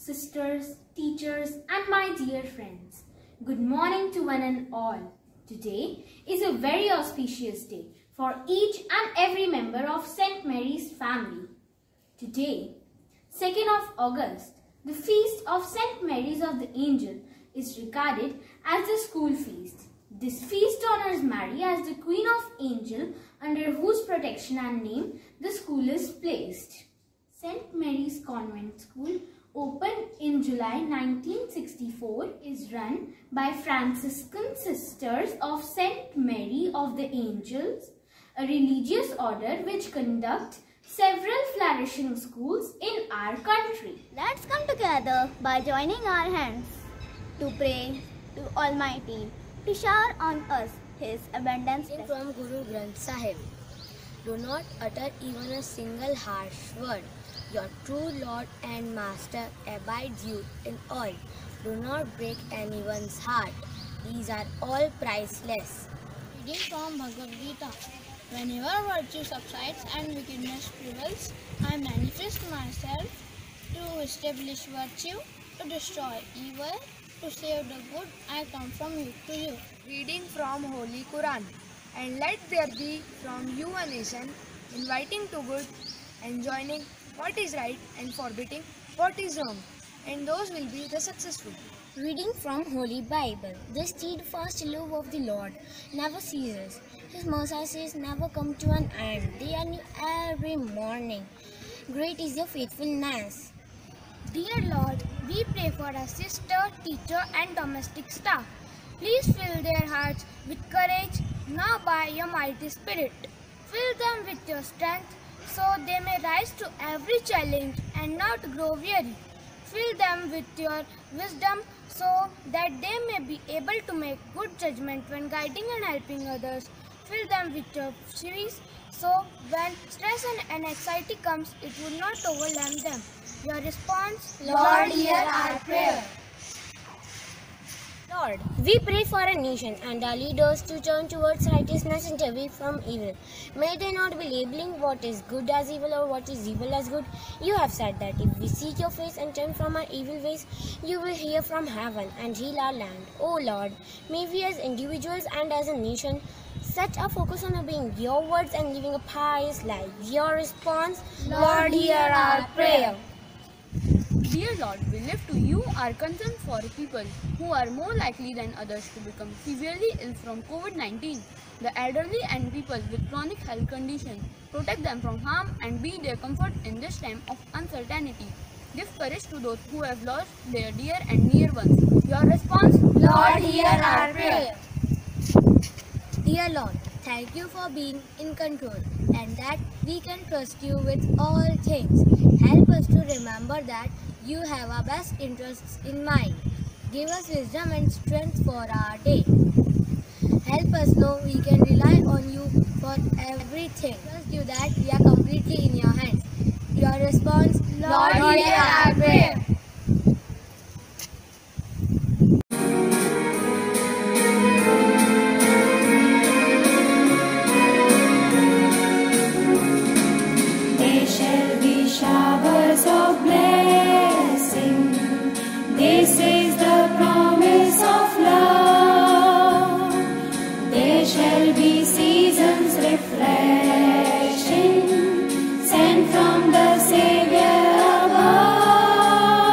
sisters, teachers, and my dear friends. Good morning to one and all. Today is a very auspicious day for each and every member of St. Mary's family. Today, 2nd of August, the feast of St. Mary's of the Angel is regarded as the school feast. This feast honors Mary as the Queen of Angel under whose protection and name the school is placed. St. Mary's Convent School, opened in July 1964, is run by Franciscan Sisters of St. Mary of the Angels, a religious order which conducts several flourishing schools in our country. Let's come together by joining our hands to pray to Almighty to shower on us His abundance. From Guru Granth Sahib. Do not utter even a single harsh word. Your true Lord and Master abides you in all. Do not break anyone's heart. These are all priceless. Reading from Bhagavad Gita. Whenever virtue subsides and wickedness prevails, I manifest myself to establish virtue, to destroy evil, to save the good. I come from you to you. Reading from Holy Quran. And let there be from you a nation, inviting to good, enjoining what is right and forbidding what is wrong, and those will be the successful. Reading from Holy Bible. The steadfast love of the Lord never ceases. His mercies never come to an end. They are new every morning. Great is your faithfulness. Dear Lord, we pray for our sister, teacher and domestic staff. Please fill their hearts with courage now by your mighty spirit. Fill them with your strength so they may rise to every challenge and not grow weary. Fill them with your wisdom so that they may be able to make good judgment when guiding and helping others. Fill them with your peace so when stress and anxiety comes, it will not overwhelm them. Your response? Lord, hear our prayer. Lord, we pray for a nation and our leaders to turn towards righteousness and away from evil. May they not be labeling what is good as evil or what is evil as good. You have said that if we seek your face and turn from our evil ways, you will hear from heaven and heal our land. O Lord, may we as individuals and as a nation set our focus on obeying your words and living a pious life. Your response? Lord, hear our prayer. Dear Lord, we lift to you our concern for people who are more likely than others to become severely ill from COVID-19. The elderly and people with chronic health conditions. Protect them from harm and be their comfort in this time of uncertainty. Give courage to those who have lost their dear and near ones. Your response? Lord, hear our prayer. Dear Lord, thank you for being in control and that we can trust you with all things. Help us to remember that you have our best interests in mind. Give us wisdom and strength for our day. Help us know we can rely on you for everything. Trust you that we are completely in your hands. Your response? Lord, hear our prayer. There shall be showers of blessing. This is the promise of love. There shall be seasons refreshing, sent from the Savior above.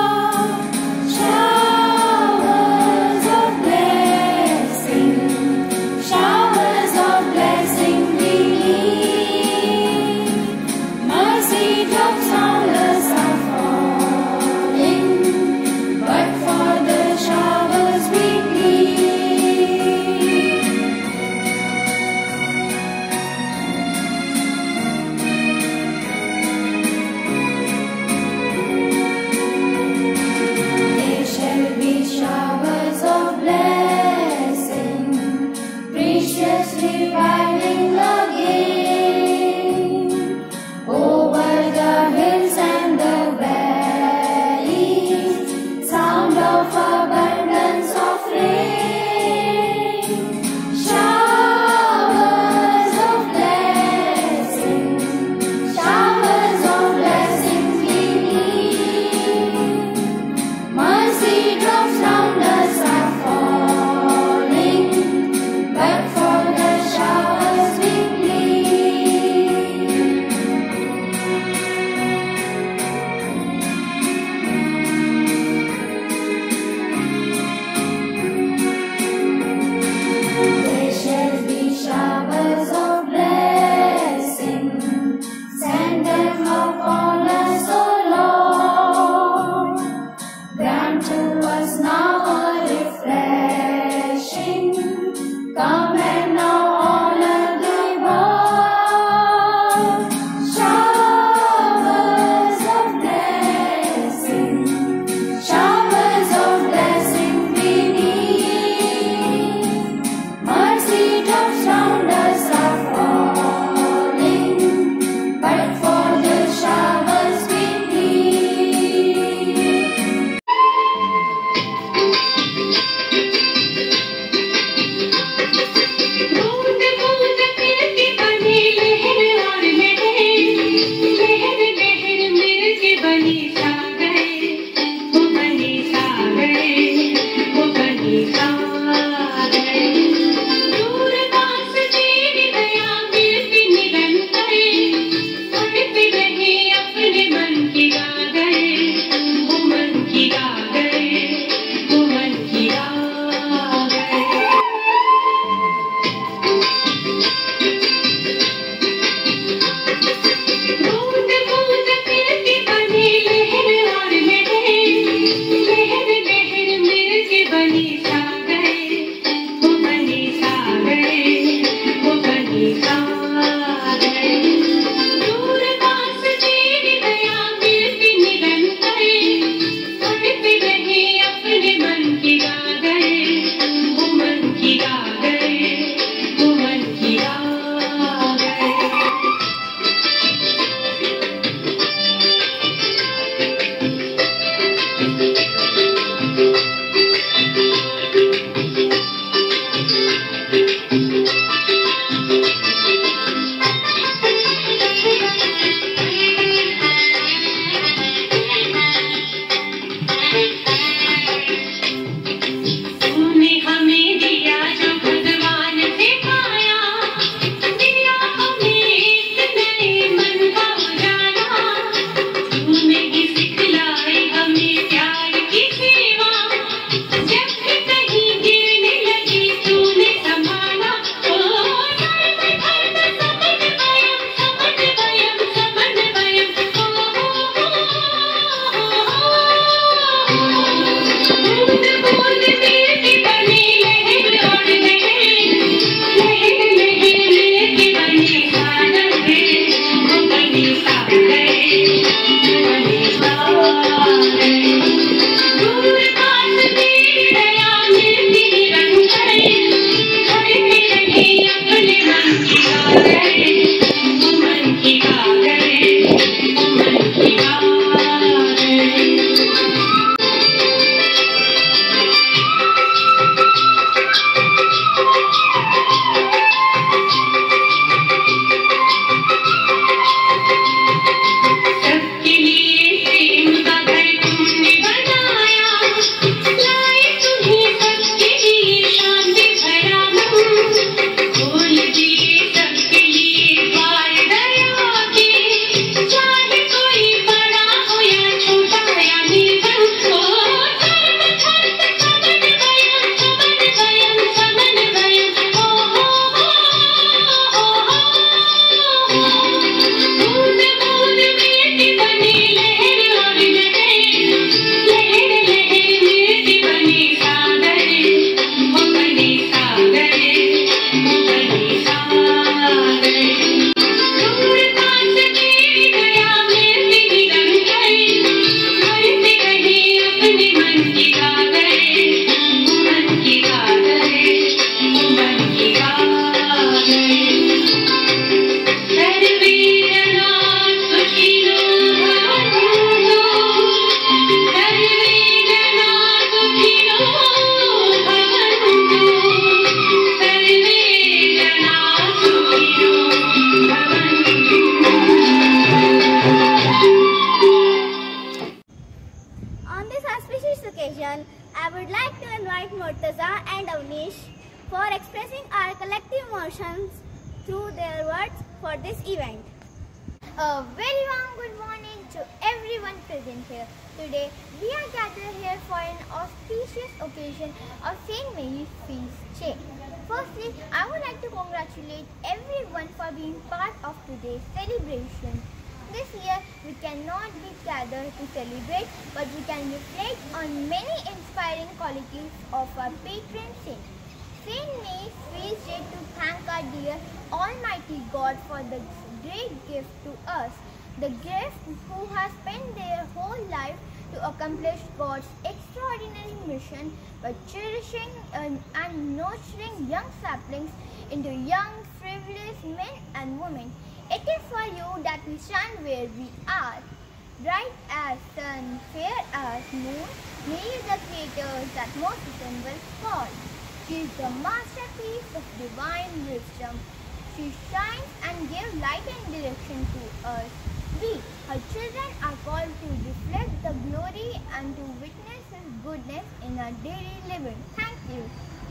for expressing our collective emotions through their words for this event. A very warm good morning to everyone present here. Today we are gathered here for an auspicious occasion of St. Mary's Feast Day. Firstly, I would like to congratulate everyone for being part of today's celebration. This year we cannot be gathered to celebrate, but we can reflect on many inspiring qualities of our patron saint. St. Mary's Feast Day to thank our dear Almighty God for the great gift to us, the gift who has spent their whole life to accomplish God's extraordinary mission by cherishing and nurturing young saplings into young, frivolous men and women. It is for you that we stand where we are. Bright as sun, fair as moon, may the Creator's utmost symbol fall. She is the masterpiece of divine wisdom. She shines and gives light and direction to us. We, her children, are called to reflect the glory and to witness His goodness in our daily living. Thank you.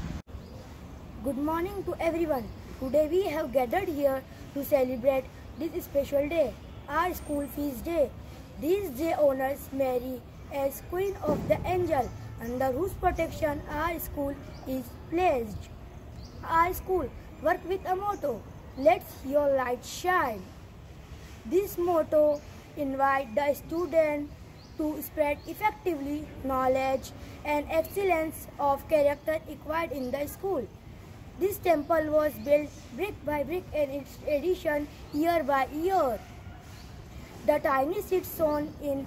Good morning to everyone. Today we have gathered here to celebrate this special day, our school feast day. This day honors Mary as Queen of the Angel, under whose protection our school is placed. Our school works with a motto, "Let your light shine." This motto invites the student to spread effectively knowledge and excellence of character acquired in the school. This temple was built brick by brick and its addition year by year. The tiny seed sown in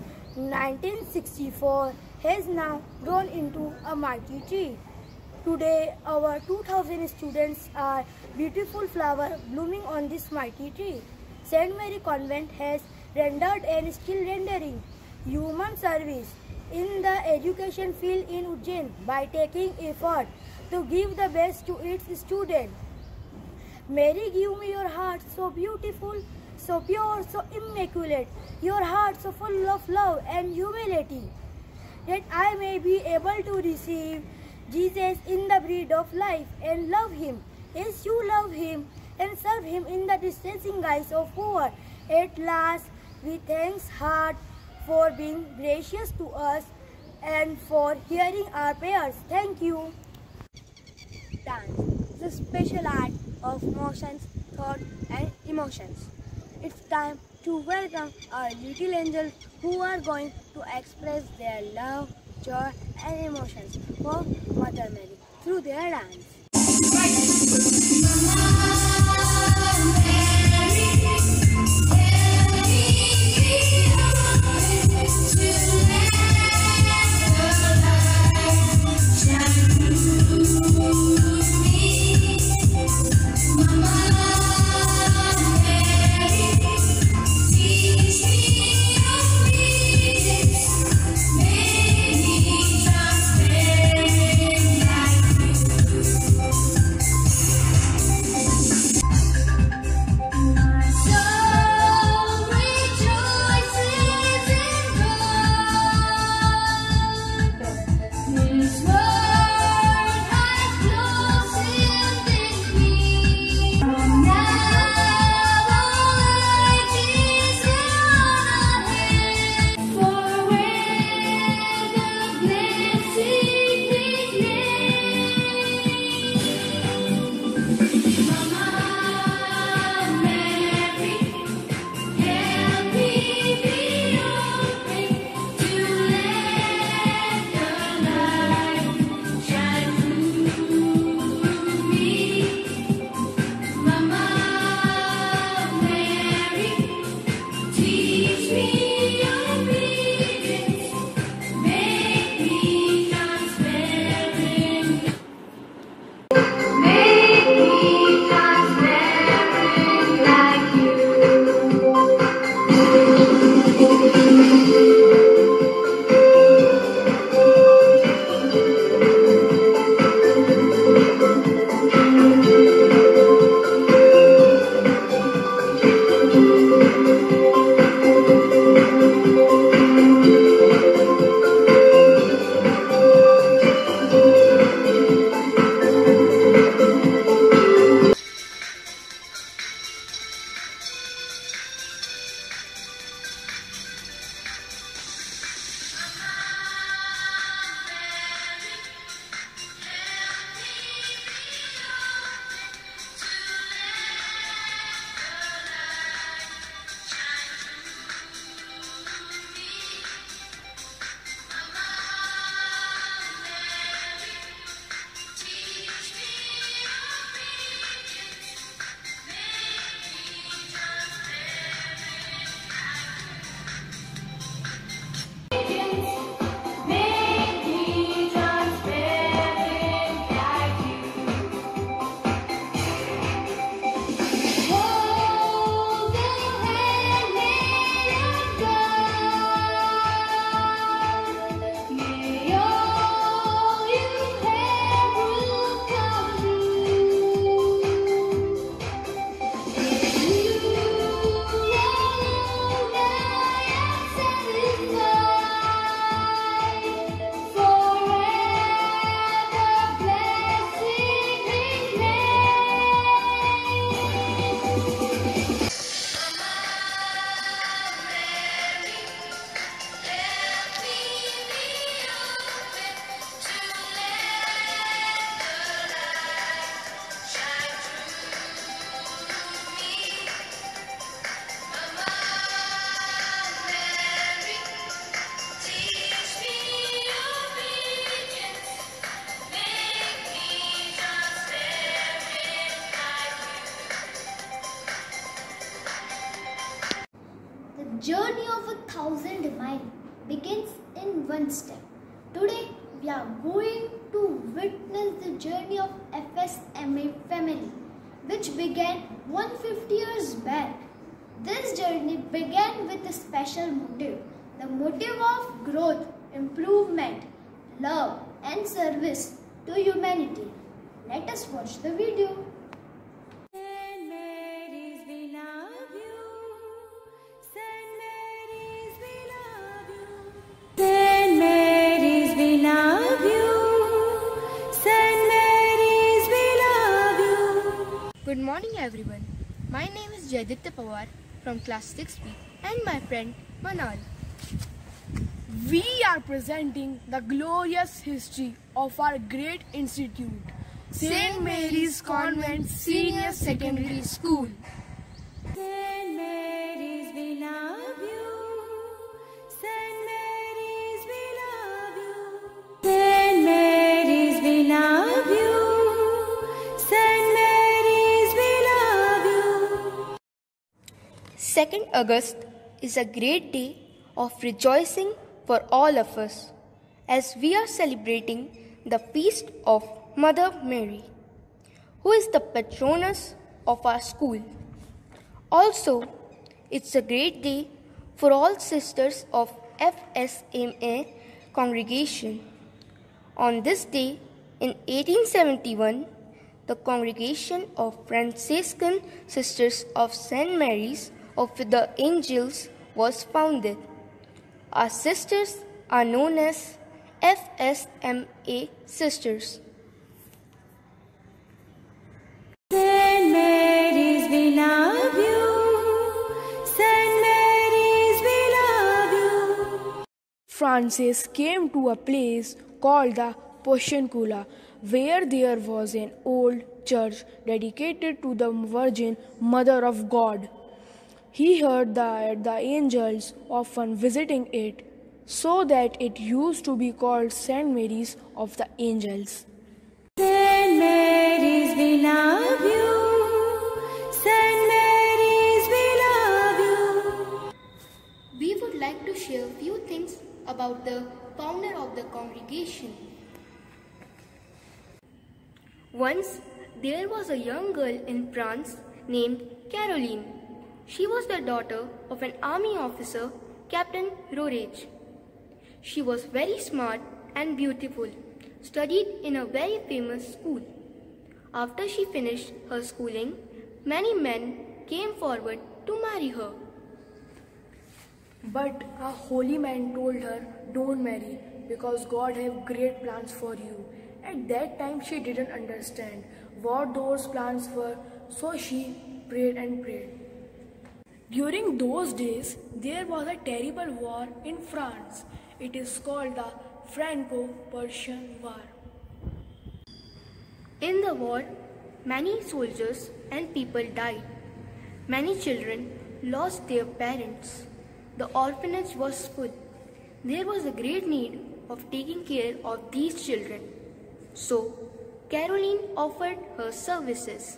1964 has now grown into a mighty tree. Today, our 2,000 students are beautiful flowers blooming on this mighty tree. St. Mary Convent has rendered and still rendering human service in the education field in Ujjain by taking effort to give the best to its students. Mary, give me your heart so beautiful, so pure, so immaculate, your heart so full of love and humility, that I may be able to receive Jesus in the bread of life and love Him as you love Him and serve Him in the distressing eyes of poor. At last, we thank heart for being gracious to us and for hearing our prayers. Thank you. Dance is a special art of motions, thought and emotions. It's time to welcome our little angels who are going to express their love, joy and emotions for Mother Mary through their dance. journey of 1,000 miles begins in one step. Today, we are going to witness the journey of FSMA family, which began 150 years back. This journey began with a special motive, the motive of growth, improvement, love and service to humanity. Let us watch the video. Saint Mary's, we love you. Saint Mary's, we love you. Saint Mary's, we love you. Saint Mary's, we love you. Good morning everyone. My name is Jaditya Pawar from class 6B and my friend Manal. We are presenting the glorious history of our great institute, St. Mary's Convent Senior Secondary School. Saint Mary's, we love you. Saint Mary's, we love you. Saint Mary's, we love you. Saint Mary's, we love you. 2nd August is a great day of rejoicing for all of us as we are celebrating the feast of Mother Mary, who is the patroness of our school. Also, it's a great day for all sisters of FSMA congregation. On this day, in 1871, the Congregation of Franciscan Sisters of St. Mary's of the Angels was founded. Our sisters are known as FSMA sisters. Saint Mary's, we love you. Saint Mary's, we love you. Francis came to a place called the Porciuncula, where there was an old church dedicated to the Virgin Mother of God. He heard that the angels often visiting it, so that it used to be called St. Mary's of the Angels. Saint Mary's, we love you. Saint Mary's, we love you. We would like to share a few things about the founder of the congregation. Once, there was a young girl in France named Caroline. She was the daughter of an army officer, Captain Roerich. She was very smart and beautiful, studied in a very famous school. After she finished her schooling, many men came forward to marry her. But a holy man told her, "Don't marry, because God have great plans for you." At that time she didn't understand what those plans were, so she prayed and prayed. During those days, there was a terrible war in France. It is called the Franco-Prussian War. In the war, many soldiers and people died. Many children lost their parents. The orphanage was full. There was a great need of taking care of these children. So, Caroline offered her services.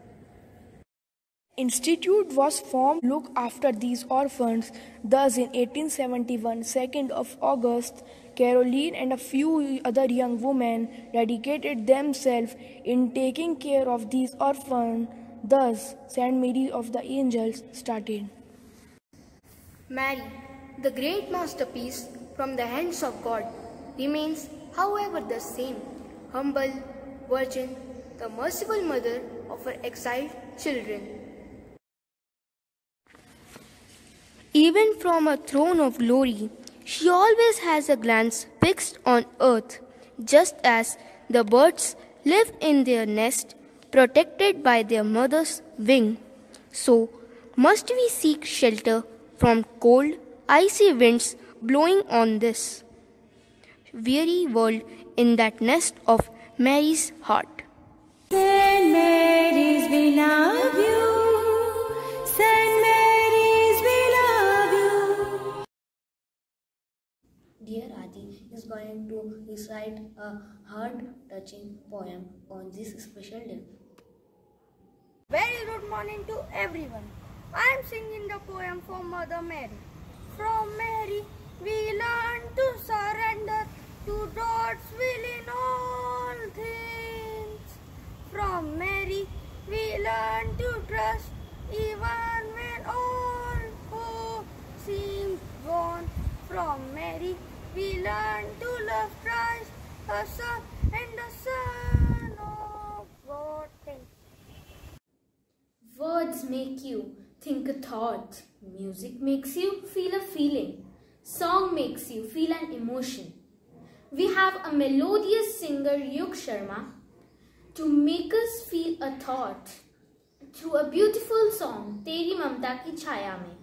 Institute was formed to look after these orphans. Thus, in 1871, 2nd of August, Caroline and a few other young women dedicated themselves in taking care of these orphans. Thus, St. Mary of the Angels started. Mary, the great masterpiece from the hands of God, remains, however, the same, humble, virgin, the merciful mother of her exiled children. Even from a throne of glory, she always has a glance fixed on earth, just as the birds live in their nest, protected by their mother's wing. So must we seek shelter from cold, icy winds blowing on this weary world in that nest of Mary's heart. Saint Mary's, we love you. Saint Mary's, we love you. Dear Adi is going to recite a heart-touching poem on this special day. Very good morning to everyone. I am singing the poem for Mother Mary. From Mary we learn to surrender to God's will in all things. From Mary we learn to trust even when all hope seems gone. From Mary we learn to love Christ, her Son and the Son of God. Words make you think a thought. Music makes you feel a feeling. Song makes you feel an emotion. We have a melodious singer, Yug Sharma, to make us feel a thought through a beautiful song, Teri Mamta Ki Chhaya Mein.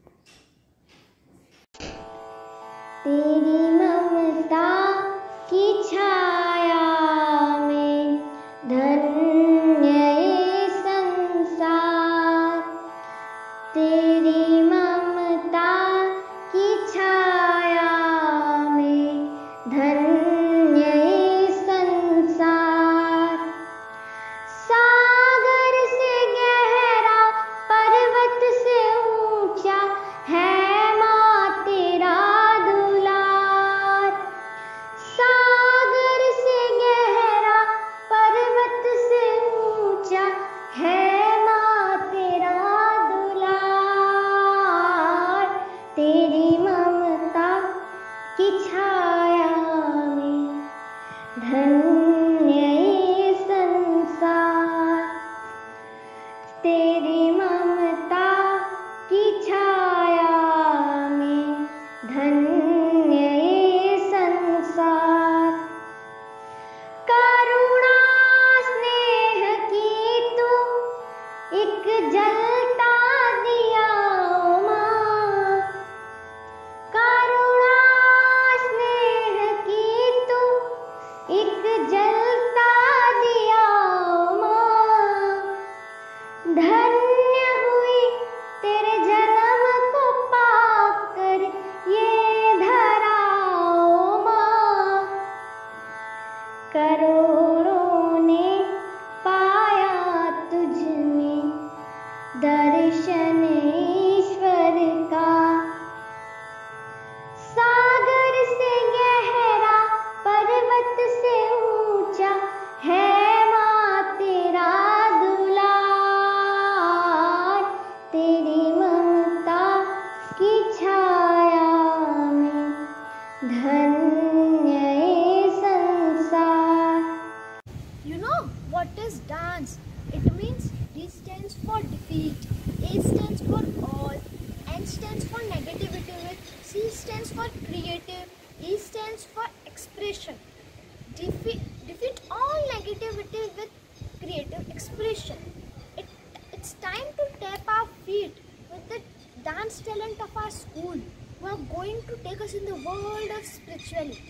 तेरी ममता की छाया में धन्य ये संसार, तेरी ममता की छाया में धन्य ये संसार। सागर से गहरा पर्वत से ऊंचा है माँ तेरा दुलार। सागर से गहरा पर्वत से ऊंचा है माँ तेरा दुलार। तेरी ममता की छाया में धन्य ये संसार, तेरी ममता की छाया में धन्य ये संसार। करुणा स्नेह की तू एक जलता दिया ओ माँ, करुणा स्नेह की तू एक जलता दिया ओ माँ। धन्य हुई तेरे जन्म को पाकर ये धरा ओ माँ। करोड़ों ने पाया तुझ में दर्शन ईश्वर का। सागर से गहरा पर्वत से ऊंचा है माँ तेरा दुलार। तेरी ममता की छाया में धन्य ये संसार। You know what is dance? It means D stands for defeat, A stands for all, N stands for negativity with, C stands for creative, E stands for expression. Defeat all negativity with creative expression. It's time to tap our feet with the dance talent of our school, who are going to take us in the world of spirituality.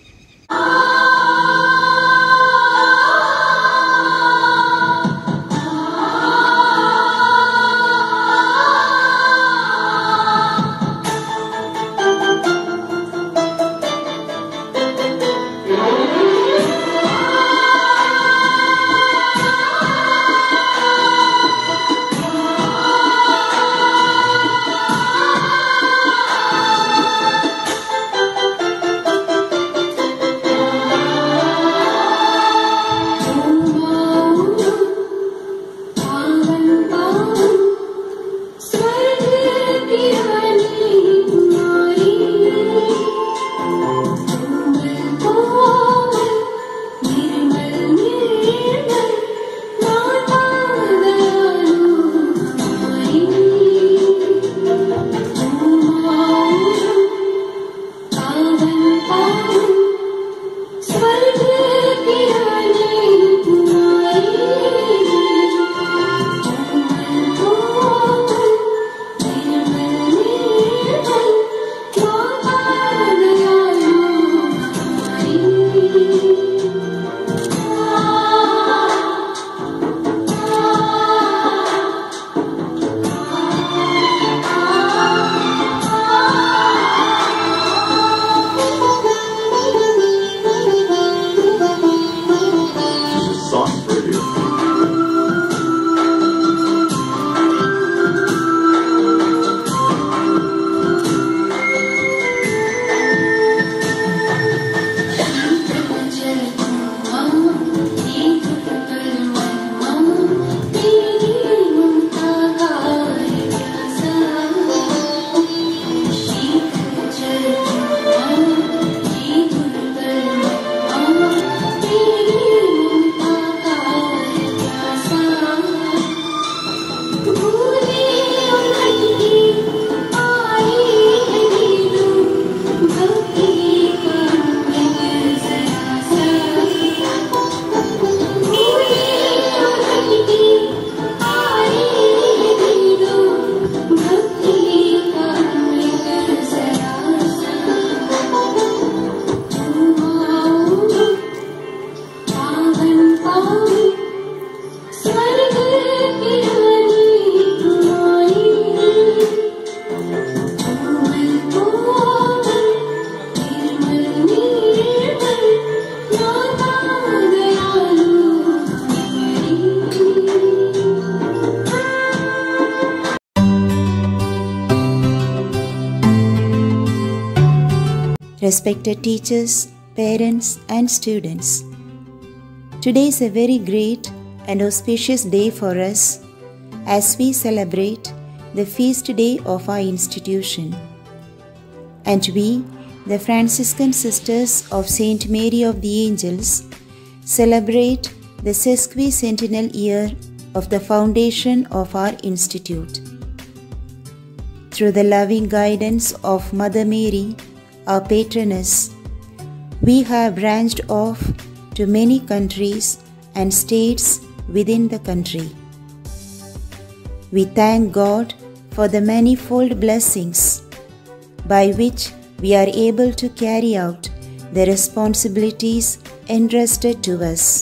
respected teachers, parents and students. Today is a very great and auspicious day for us as we celebrate the feast day of our institution. And we, the Franciscan Sisters of Saint Mary of the Angels, celebrate the sesquicentennial year of the foundation of our institute. Through the loving guidance of Mother Mary, our patroness, we have branched off to many countries and states within the country. We thank God for the manifold blessings by which we are able to carry out the responsibilities entrusted to us.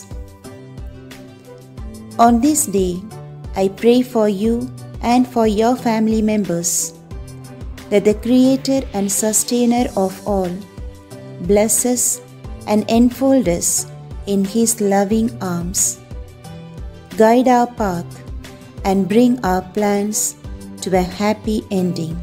On this day, I pray for you and for your family members, that the Creator and Sustainer of all bless us and enfold us in His loving arms, guide our path and bring our plans to a happy ending.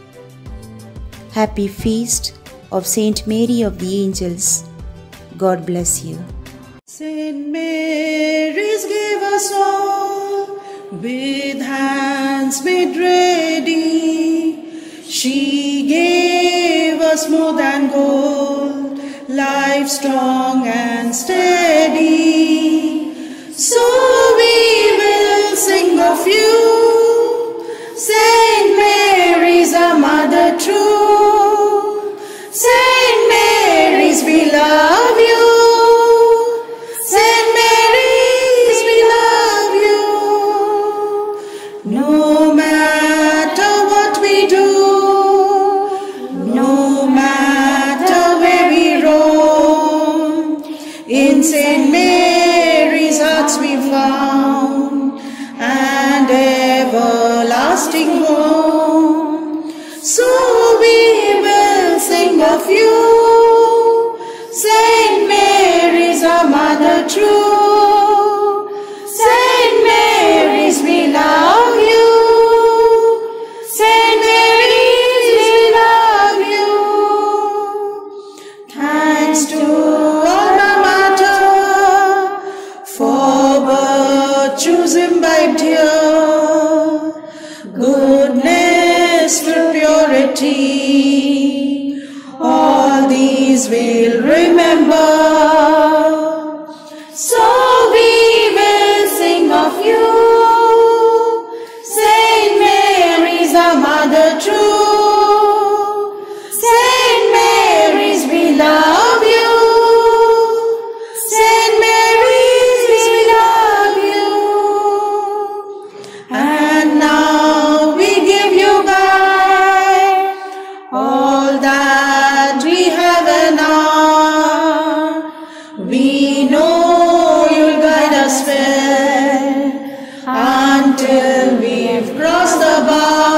Happy Feast of Saint Mary of the Angels. God bless you. Saint Mary's give us all, with hands made ready. She gave us more than gold, life strong and steady. So we will sing of you, Saint Mary's our mother true. Saint Mary's, we love you. Saint Mary's, we love you. No matter what we do, no matter where we roam, in Saint Mary's hearts we found an everlasting home. So we will sing of you, Saint Mary's our mother true. Saint Mary's, we love you. Saint Mary's, we love you. Thanks to Alma Mater for virtues imbibed here, goodness to purity, all these we'll remember. So we will sing of you, Saint Mary's our mother true. Saint Mary's, we love you. Saint Mary's, we love you. And now we give you back all that we have and are. We know you'll guide us well until we've crossed the bar.